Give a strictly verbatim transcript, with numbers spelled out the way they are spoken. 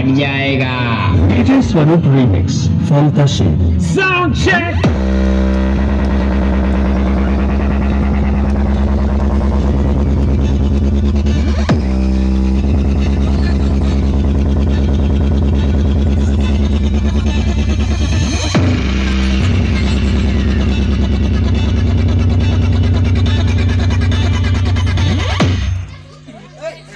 लग जाएगा। D J Swaroop Remix, Fantasy. Sound check.